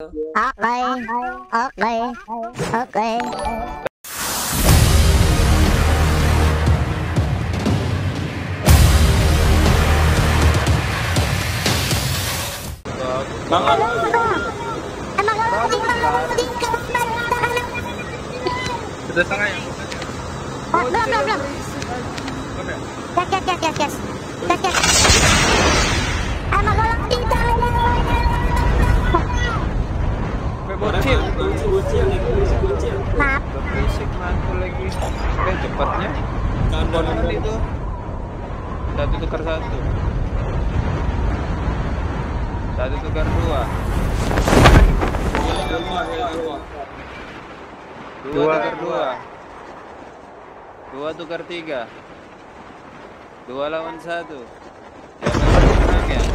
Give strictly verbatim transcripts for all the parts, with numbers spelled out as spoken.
Oke, oke, oke. Bang, sudah setengah ya? Oh, belum, belum, belum. Gas, gas, gas, gas, gas. Gas, gas. Sama golong kita. Bocil, bocil, bocil. Maaf. Berisik mantul lagi. Eh, cepatnya. Kanan itu. Satu tukar satu. Satu tukar dua. Dua tukar dua. Dua tukar tiga. Dua lawan satu. Siapa yang menang ya?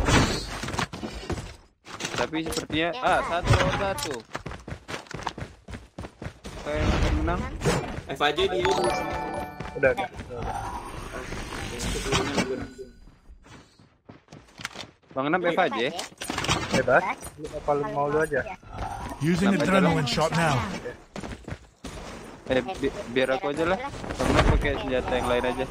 Tapi sepertinya ah satu lawan satu. Siapa yang akan menang? F aja di Udah. Bang Enam F aja. Bebas. Apa lu mau lu aja? Using adrenaline shot now. Eh bi biar aku aja lah. Bang Enam pakai senjata yang lain aja.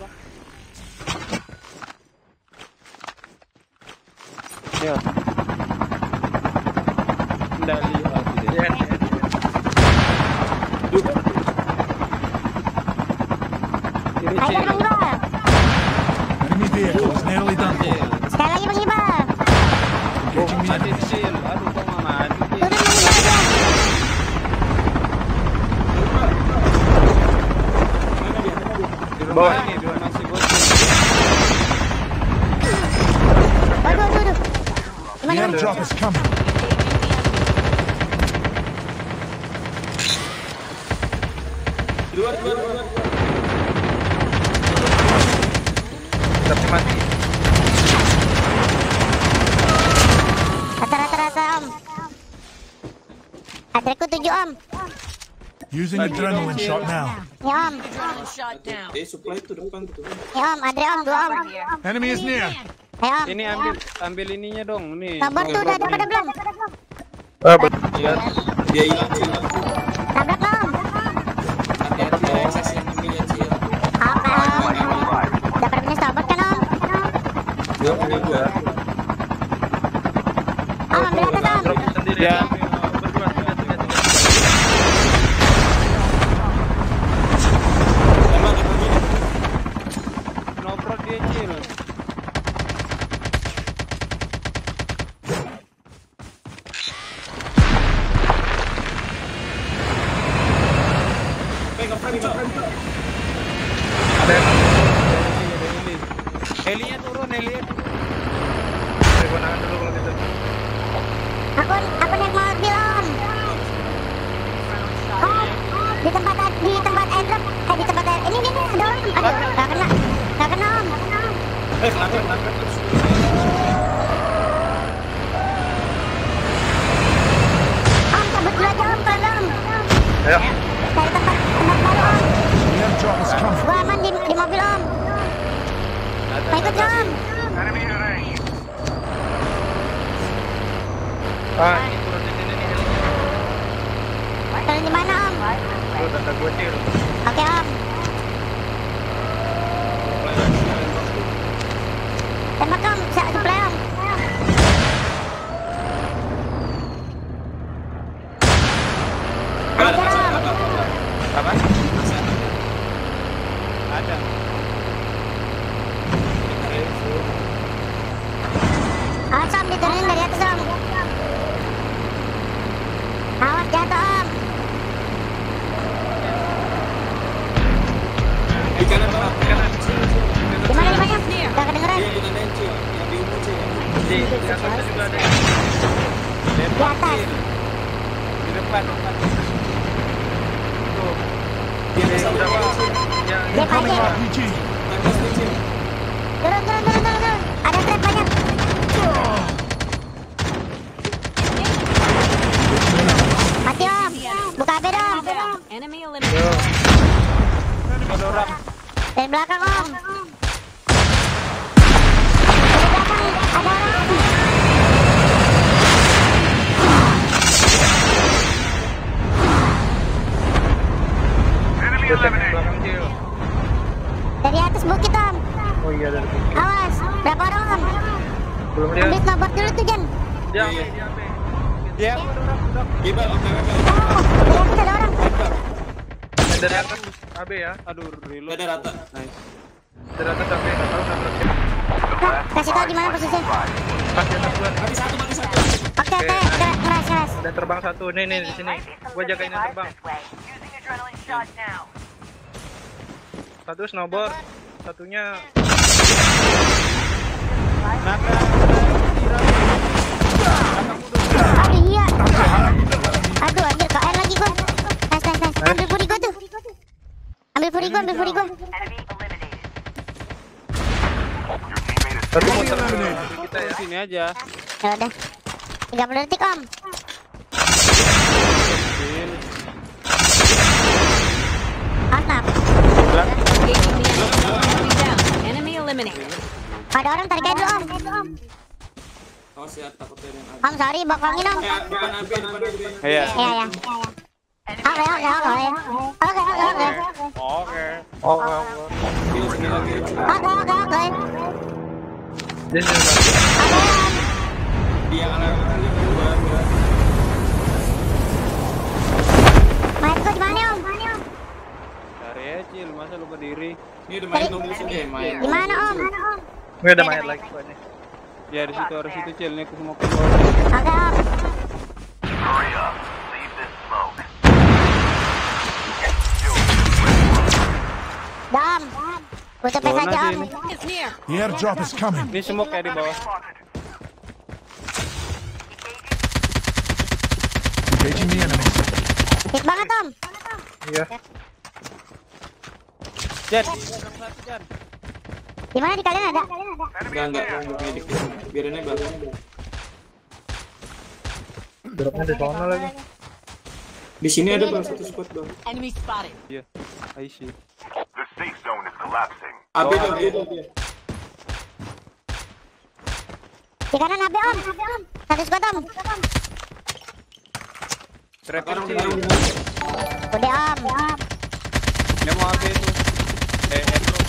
Ya. Kendali aku deh. Ya. Kiri Ayo, kiri. Bang Iba. Enemy vehicle is nearly done for. Sekali lagi, Bang Iba. Engaging the Mati enemies. Cil. Aduh kok nggak mati Cil. Turun, Bang Iba aja. Di rumah ini, di rumah si bocil. Waduh, waduh, waduh. The Gimana, Bang? airdrop is coming. luar luar luar. Tapi mati. Rata-rata, Om. Adrekku tujuh, Om. Using adrenaline shot now. Ya, Om. Eh, supply itu depan tuh. Ya, Om. Adre, Om. Dua, Om. Enemy is near. Ya, Om. Ini ambil ambil ininya dong, nih. Sabar tuh, udah ada pada belum? Ah, betul. Dia hilang sih. Tabrak, Om. Hati-hati ya, X S yang ambil ya Cil. Oke, Om. Udah pada punya sabar kan, Om? Gua punya gua. Om, ambil atas, Om. Sendiri ya. Tembak tembak ini. Noprot dia Cil. Pegang frame, frame. Ada heli. Helinya turun, helinya turun. Gua nahan dulu kalau gitu. Aku, aku naik mobil, Om. Om, di tempat di tempat airdrop, eh di tempat air. Ini ini ini, ada orang. Aduh, nggak kena, nggak kena, Om. Eh, kenapa kenapa terus? Om, cabut dulu aja, Om, pelan, Om. Ayo. Dari tempat tempat baru, Om. The airdrop is coming. Gua aman di, di mobil, Om. Mau ikut, Om. Ah, ini turun di sini nih helinya. Turun di mana, Om? Tuh, tanda gua Cil. Oke, Om. Tembak, Om. Sa- Supply, Om. Ada Ajar, Om. ada ada. Apa? Ada. Awas, Om, diturunin dari atas, Om. Awas jatuh, Om. Di kanan Bang, di kanan. Di mana, di mana? Nggak kedengeran. Iya, di kanan Cil. Yang di umur Cil. Di di atasnya juga ada. Di atas. Di depan, depan. Tuh. Di atas ada Berapa? Cil. Yang Dia Incoming pakai. R P G. Atas nih Cil. Turun, turun, turun, turun, turun. Ada trap banyak. Mati, Om. Buka A P, dong. Enemy eliminated. ada orang. Dari belakang, Om. Dari belakang ada orang. Belum dia. Ambil snowboard dulu tuh, Jan. Dia ambil, dia ambil. Dia Gibal, oke oke. Oh, lihat ada orang. Dari atas A B ya. Aduh, reload. Ada rata. Nice. Dari atas A B, nggak tahu nabraknya. Nah, kasih tau di mana posisinya. Pas di atas gua. Mati satu, mati satu. Oke, oke, keras, keras, keras. Ada terbang satu. Nih nih di sini. Gua jagain yang terbang. Satu snowboard, satunya Aduh, iya. Aduh, anjir, K R lagi gua. Nice, nice, nice. Ambil furi gua tuh. Ambil furi gua, ambil furi gua. satu muter dulu kita ya. Sini aja. Ya udah. tiga puluh detik, Om. Mantap. Enemy eliminated. Ada orang tarik aja dulu, Om. Awas ya, takutnya ada yang Om, sorry, bokongin, Om. Eh, depan A B, depan A B. Iya. Iya, iya. Oke, oke, oke. Oke, oke, oke. Oke. Oh, oh, oh. Kill sini lagi. Oke, oke, oke. Di sini. Oke, Om. Dia anak kali kedua. Maitku di mana, Om? Cari aja, Cil. Masa lu berdiri? Ini udah main nunggu sini ya, main. Di mana, Om? Gue ada main lagi gua nih. Ya di situ, harus situ, Cil. Nih aku mau keluar. Oke, Om. Dam. Butuh pes aja, Om. Is near. The airdrop is coming. Ini smoke kayak di bawah. Engaging the enemy. Hit banget, Om. Iya. Jan, satu Jan. Di mana di kalian ada? Enggak, enggak, enggak medik. Biarin aja belakang. Dropnya di sana lagi. Di sini ada bang satu spot bang. Enemy spotted. Iya, I see. The safe zone is collapsing. A B dong, dia dong dia. Di kanan H B, Om. Satu squad, Om. Trap Orang Cil. bilang, Udah, Om. dia mau A B itu. Eh, airdrop.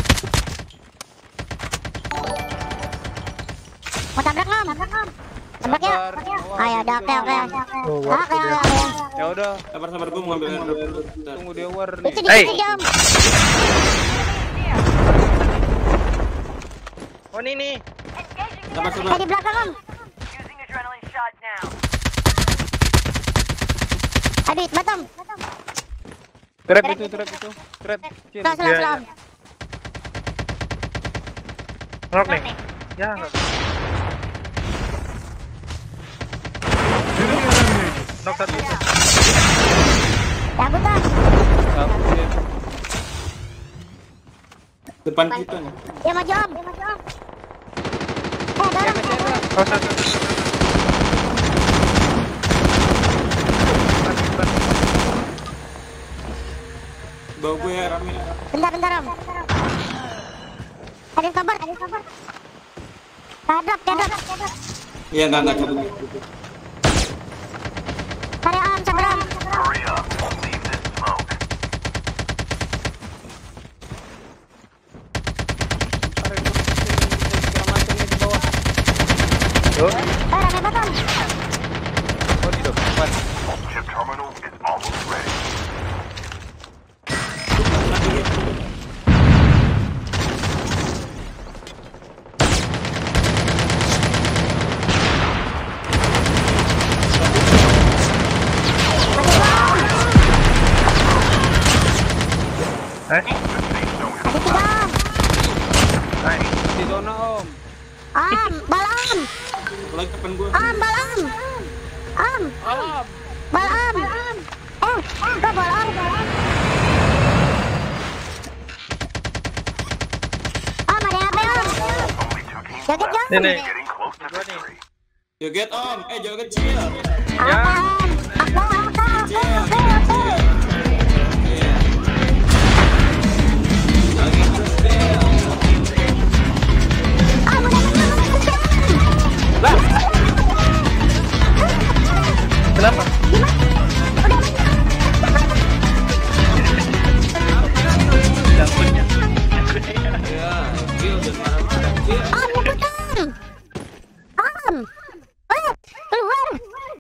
Mau tabrak, Om. Tabrak ya? Sabar. Ah, ya udah, oke, oke. Oh, Oke, waktu oke, dia. oke. Ya udah, sabar sabar gua mau ngambil airdrop dulu. Bentar. Tunggu dia war nih. Itu di Hey. situ, Om. Oh, ini nih. Sabar sabar. Eh, di belakang, Om. Aduh, hit banget, Om. Trap itu, trap itu. Trap. Cil. Slow, slow, Iya, slow, iya. Om. Knock nih. Ya, nggak. Enemy eliminated. Knock satu. Cabut, Om. Satu, Cil. Depan kita nih. Dia maju, Om. Eh, ada orang. Oh, satu. Bawa gue ya rame. Bentar, bentar, Om. Ada kabar, ada kabar. Kadrop, kadrop. Iya enggak enggak cabut. Cari, Om, sabar, Om. Hurry up. Leave this smoke. Tuh. Eh, rame banget, Om. Oh, di depan. Chip terminal is almost ready. Eh, Ada tiga, Om. nice. Di zona om. Om, bal, Om. Lagi depan gue. Om, bal, Om. Om, Om. bal, Om. Eh, kok bal, Om? Om, ada H P, Om. Only two teams Joget, left. Om. Ini. Getting close to victory. Joget om. Eh joget kecil. Apa, Om? Oke, oke, oke, oke, oke. Iya. Lagi kecil. Om, udah menang, udah menang. Kenapa? Gimana?